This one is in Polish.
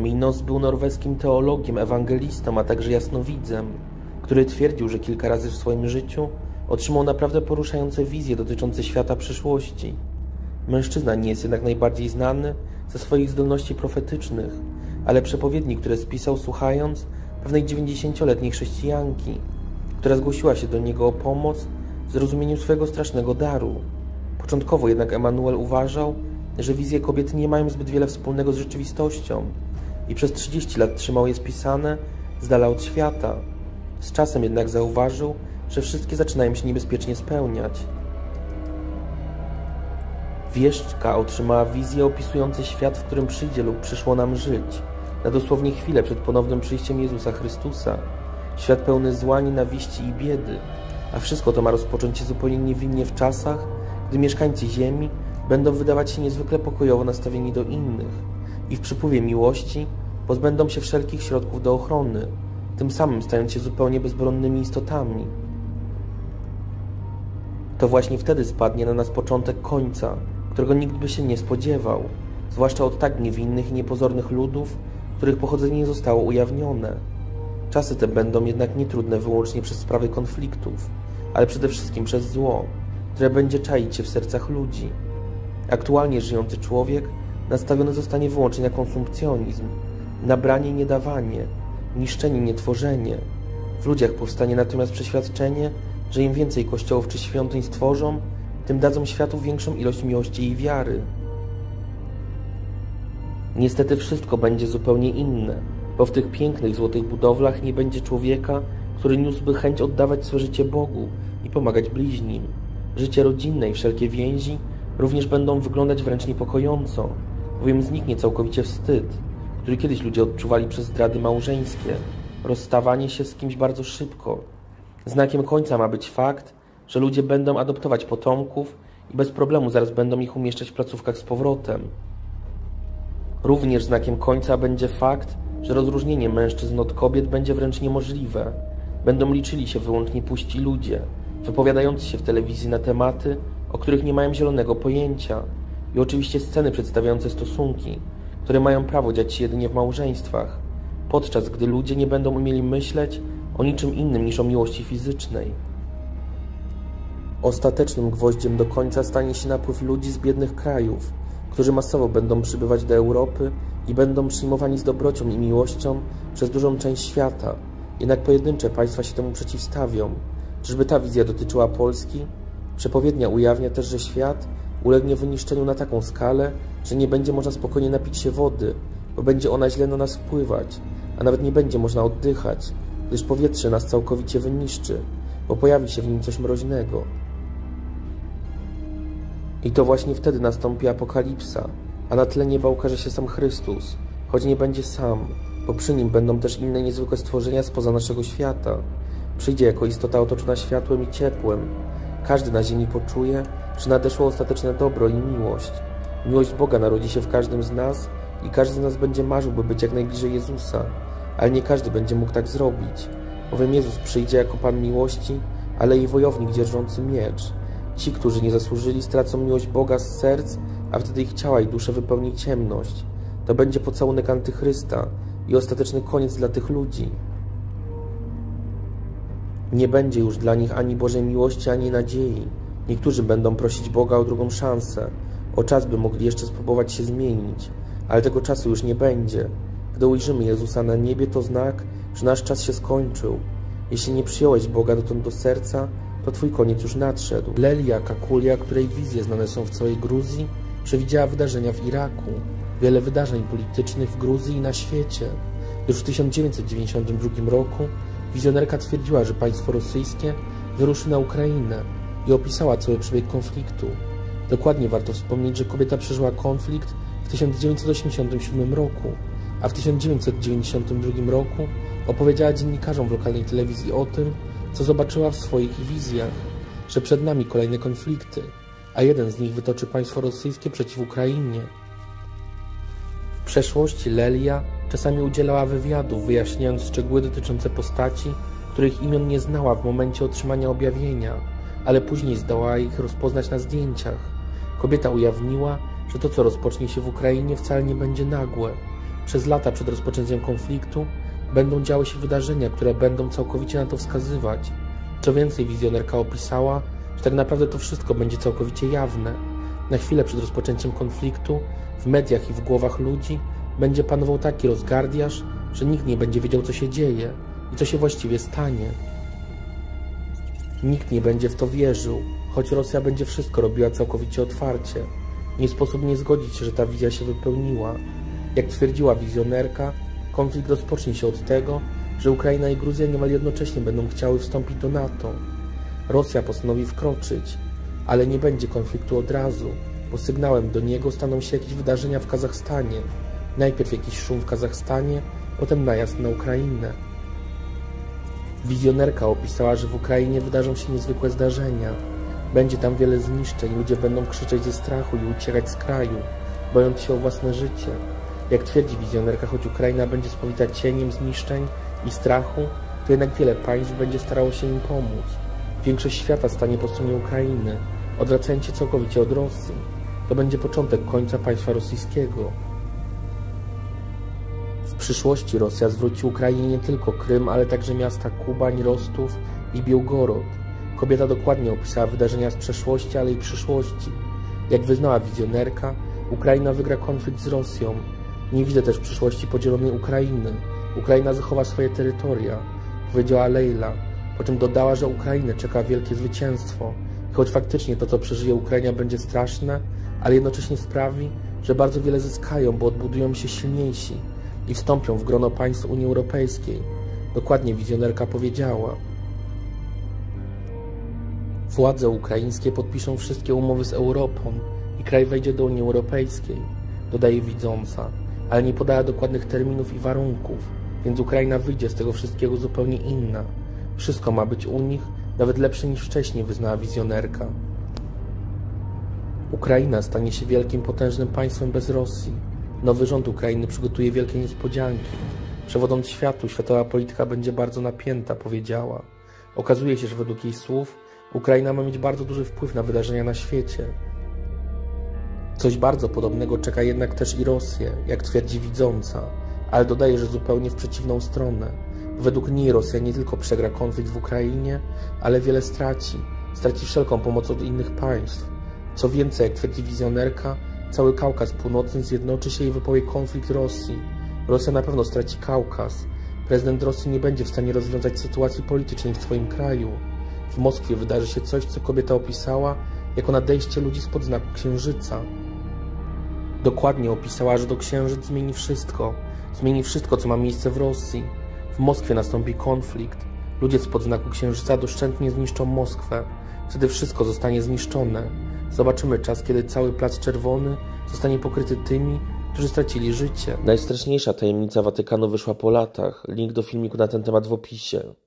Minos był norweskim teologiem, ewangelistą, a także jasnowidzem, który twierdził, że kilka razy w swoim życiu otrzymał naprawdę poruszające wizje dotyczące świata przyszłości. Mężczyzna nie jest jednak najbardziej znany ze swoich zdolności profetycznych, ale przepowiedni, które spisał słuchając pewnej 90-letniej chrześcijanki, która zgłosiła się do niego o pomoc w zrozumieniu swojego strasznego daru. Początkowo jednak Emanuel uważał, że wizje kobiety nie mają zbyt wiele wspólnego z rzeczywistością i przez 30 lat trzymał je spisane z dala od świata. Z czasem jednak zauważył, że wszystkie zaczynają się niebezpiecznie spełniać. Wieszczka otrzymała wizje opisujące świat, w którym przyjdzie lub przyszło nam żyć, na dosłownie chwilę przed ponownym przyjściem Jezusa Chrystusa. Świat pełny zła, nienawiści i biedy, a wszystko to ma rozpocząć się zupełnie niewinnie w czasach, gdy mieszkańcy ziemi będą wydawać się niezwykle pokojowo nastawieni do innych i w przypływie miłości pozbędą się wszelkich środków do ochrony, tym samym stając się zupełnie bezbronnymi istotami. To właśnie wtedy spadnie na nas początek końca, którego nikt by się nie spodziewał, zwłaszcza od tak niewinnych i niepozornych ludów, których pochodzenie nie zostało ujawnione. Czasy te będą jednak nietrudne wyłącznie przez sprawy konfliktów, ale przede wszystkim przez zło, które będzie czaić się w sercach ludzi. Aktualnie żyjący człowiek nastawiony zostanie wyłącznie na konsumpcjonizm, na branie i niedawanie, niszczenie, nietworzenie. W ludziach powstanie natomiast przeświadczenie, że im więcej kościołów czy świątyń stworzą, tym dadzą światu większą ilość miłości i wiary. Niestety wszystko będzie zupełnie inne, bo w tych pięknych, złotych budowlach nie będzie człowieka, który niósłby chęć oddawać swe życie Bogu i pomagać bliźnim. Życie rodzinne i wszelkie więzi również będą wyglądać wręcz niepokojąco, bowiem zniknie całkowicie wstyd, który kiedyś ludzie odczuwali przez zdrady małżeńskie, rozstawanie się z kimś bardzo szybko. Znakiem końca ma być fakt, że ludzie będą adoptować potomków i bez problemu zaraz będą ich umieszczać w placówkach z powrotem. Również znakiem końca będzie fakt, że rozróżnienie mężczyzn od kobiet będzie wręcz niemożliwe. Będą liczyli się wyłącznie puści ludzie, wypowiadający się w telewizji na tematy, o których nie mają zielonego pojęcia, i oczywiście sceny przedstawiające stosunki, które mają prawo dziać się jedynie w małżeństwach, podczas gdy ludzie nie będą umieli myśleć o niczym innym niż o miłości fizycznej. Ostatecznym gwoździem do końca stanie się napływ ludzi z biednych krajów, którzy masowo będą przybywać do Europy i będą przyjmowani z dobrocią i miłością przez dużą część świata. Jednak pojedyncze państwa się temu przeciwstawią. Czyżby ta wizja dotyczyła Polski? Przepowiednia ujawnia też, że świat ulegnie wyniszczeniu na taką skalę, że nie będzie można spokojnie napić się wody, bo będzie ona źle na nas wpływać, a nawet nie będzie można oddychać, gdyż powietrze nas całkowicie wyniszczy, bo pojawi się w nim coś mroźnego. I to właśnie wtedy nastąpi apokalipsa, a na tle nieba ukaże się sam Chrystus, choć nie będzie sam, bo przy nim będą też inne niezwykłe stworzenia spoza naszego świata. Przyjdzie jako istota otoczona światłem i ciepłem. Każdy na ziemi poczuje, że nadeszło ostateczne dobro i miłość. Miłość Boga narodzi się w każdym z nas i każdy z nas będzie marzył, by być jak najbliżej Jezusa, ale nie każdy będzie mógł tak zrobić, bowiem Jezus przyjdzie jako Pan miłości, ale i wojownik dzierżący miecz. Ci, którzy nie zasłużyli, stracą miłość Boga z serc, a wtedy ich ciała i dusze wypełni ciemność. To będzie pocałunek Antychrysta i ostateczny koniec dla tych ludzi. Nie będzie już dla nich ani Bożej miłości, ani nadziei. Niektórzy będą prosić Boga o drugą szansę, o czas, by mogli jeszcze spróbować się zmienić, ale tego czasu już nie będzie. Gdy ujrzymy Jezusa na niebie, to znak, że nasz czas się skończył. Jeśli nie przyjąłeś Boga dotąd do serca, to twój koniec już nadszedł. Lelia Kakulia, której wizje znane są w całej Gruzji, przewidziała wydarzenia w Iraku, wiele wydarzeń politycznych w Gruzji i na świecie. Już w 1992 roku wizjonerka twierdziła, że państwo rosyjskie wyruszy na Ukrainę i opisała cały przebieg konfliktu. Dokładnie warto wspomnieć, że kobieta przeżyła konflikt w 1987 roku, a w 1992 roku opowiedziała dziennikarzom w lokalnej telewizji o tym, co zobaczyła w swoich wizjach, że przed nami kolejne konflikty, a jeden z nich wytoczy państwo rosyjskie przeciw Ukrainie. W przeszłości Lelia czasami udzielała wywiadów, wyjaśniając szczegóły dotyczące postaci, których imion nie znała w momencie otrzymania objawienia, ale później zdołała ich rozpoznać na zdjęciach. Kobieta ujawniła, że to, co rozpocznie się w Ukrainie, wcale nie będzie nagłe, Przez lata przed rozpoczęciem konfliktu będą działy się wydarzenia, które będą całkowicie na to wskazywać. Co więcej, wizjonerka opisała, że tak naprawdę to wszystko będzie całkowicie jawne. Na chwilę przed rozpoczęciem konfliktu w mediach i w głowach ludzi będzie panował taki rozgardiaż, że nikt nie będzie wiedział, co się dzieje i co się właściwie stanie. Nikt nie będzie w to wierzył, choć Rosja będzie wszystko robiła całkowicie otwarcie. Nie sposób nie zgodzić się, że ta wizja się wypełniła. Jak twierdziła wizjonerka, konflikt rozpocznie się od tego, że Ukraina i Gruzja niemal jednocześnie będą chciały wstąpić do NATO. Rosja postanowi wkroczyć, ale nie będzie konfliktu od razu, bo sygnałem do niego staną się jakieś wydarzenia w Kazachstanie. Najpierw jakiś szum w Kazachstanie, potem najazd na Ukrainę. Wizjonerka opisała, że w Ukrainie wydarzą się niezwykłe zdarzenia. Będzie tam wiele zniszczeń, ludzie będą krzyczeć ze strachu i uciekać z kraju, bojąc się o własne życie. Jak twierdzi wizjonerka, choć Ukraina będzie spowita cieniem zniszczeń i strachu, to jednak wiele państw będzie starało się im pomóc. Większość świata stanie po stronie Ukrainy, odwracając się całkowicie od Rosji. To będzie początek końca państwa rosyjskiego. W przyszłości Rosja zwróci Ukrainie nie tylko Krym, ale także miasta Kubań, Rostów i Białgorod. Kobieta dokładnie opisała wydarzenia z przeszłości, ale i przyszłości. Jak wyznała wizjonerka, Ukraina wygra konflikt z Rosją. Nie widzę też przyszłości podzielonej Ukrainy. Ukraina zachowa swoje terytoria, powiedziała Leila, po czym dodała, że Ukrainę czeka wielkie zwycięstwo. I choć faktycznie to, co przeżyje Ukraina, będzie straszne, ale jednocześnie sprawi, że bardzo wiele zyskają, bo odbudują się silniejsi i wstąpią w grono państw Unii Europejskiej. Dokładnie wizjonerka powiedziała. Władze ukraińskie podpiszą wszystkie umowy z Europą i kraj wejdzie do Unii Europejskiej, dodaje widząca, ale nie podała dokładnych terminów i warunków, więc Ukraina wyjdzie z tego wszystkiego zupełnie inna. Wszystko ma być u nich nawet lepsze niż wcześniej, wyznała wizjonerka. Ukraina stanie się wielkim, potężnym państwem bez Rosji. Nowy rząd Ukrainy przygotuje wielkie niespodzianki. Przewodząc światu, światowa polityka będzie bardzo napięta, powiedziała. Okazuje się, że według jej słów Ukraina ma mieć bardzo duży wpływ na wydarzenia na świecie. Coś bardzo podobnego czeka jednak też i Rosję, jak twierdzi widząca, ale dodaje, że zupełnie w przeciwną stronę. Według niej Rosja nie tylko przegra konflikt w Ukrainie, ale wiele straci. Straci wszelką pomoc od innych państw. Co więcej, jak twierdzi wizjonerka, cały Kaukaz Północny zjednoczy się i wypowie konflikt Rosji. Rosja na pewno straci Kaukaz. Prezydent Rosji nie będzie w stanie rozwiązać sytuacji politycznej w swoim kraju. W Moskwie wydarzy się coś, co kobieta opisała jako nadejście ludzi spod znaku Księżyca. Dokładnie opisała, że to Księżyc zmieni wszystko. Zmieni wszystko, co ma miejsce w Rosji. W Moskwie nastąpi konflikt. Ludzie spod znaku Księżyca doszczętnie zniszczą Moskwę. Wtedy wszystko zostanie zniszczone. Zobaczymy czas, kiedy cały Plac Czerwony zostanie pokryty tymi, którzy stracili życie. Najstraszniejsza tajemnica Watykanu wyszła po latach. Link do filmiku na ten temat w opisie.